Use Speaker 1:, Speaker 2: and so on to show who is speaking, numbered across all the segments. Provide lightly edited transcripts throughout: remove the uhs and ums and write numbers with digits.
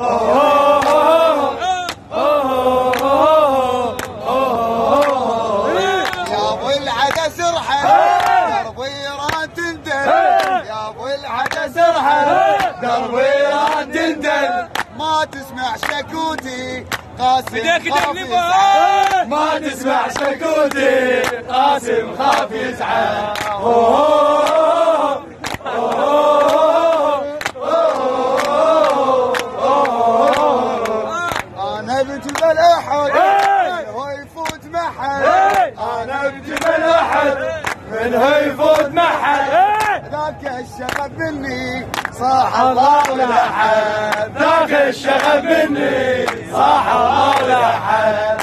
Speaker 1: يا ابو العدس ارحل دربي راد تندل، يا ابو العدس ارحل دربي راد تندل، ما تسمع شكوتي قاسم خاف يزعل،
Speaker 2: ما تسمع شكوتي قاسم خاف يزعل.
Speaker 1: انا بجبل احد هو يفوت محل،
Speaker 2: انا بجبل احد منه يفوت محل،
Speaker 1: ذاك الشغب مني صاح الله لحد،
Speaker 2: ذاك الشغب مني صاح الله لحد.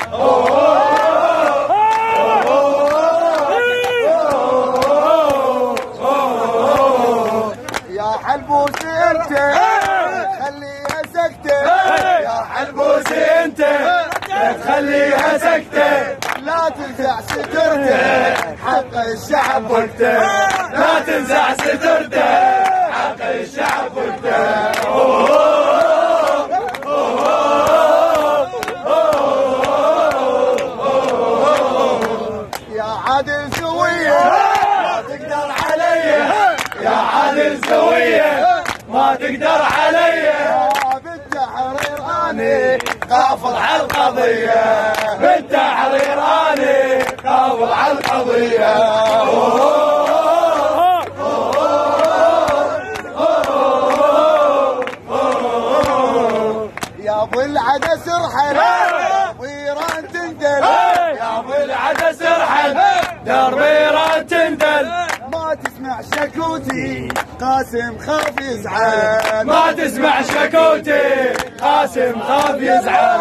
Speaker 1: يا حلبوسي انت خليها سكته،
Speaker 2: يا حلبوسي انت لا تخليها سكته،
Speaker 1: لا تنزع سترته حق الشعب وقته،
Speaker 2: لا تنزع سترته حق الشعب وقته.
Speaker 1: يا عادل سويه
Speaker 2: ما تقدر علي، يا عادل سويه ما تقدر علي،
Speaker 1: بالتحرير اني قافل على
Speaker 2: القضيه بالتحرير اني قابل على القضيه.
Speaker 1: يا ابو العدس ارحل ويران تندل،
Speaker 2: يا ابو العدس ارحل دربي راد تندل،
Speaker 1: ما تسمع شكوتي قاسم خاف يزعل،
Speaker 2: ما تسمع شكوتي قاسم خاف يزعل.